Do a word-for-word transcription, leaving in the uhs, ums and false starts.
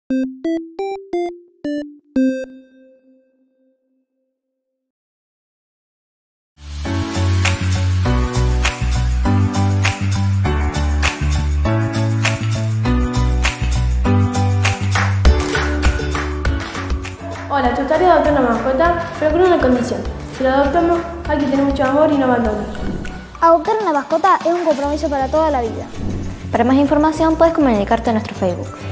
Hola, te gustaría adoptar una mascota, pero con una condición. Si la adoptamos, hay que tener mucho amor y no abandonar. Adoptar una mascota es un compromiso para toda la vida. Para más información puedes comunicarte a nuestro Facebook.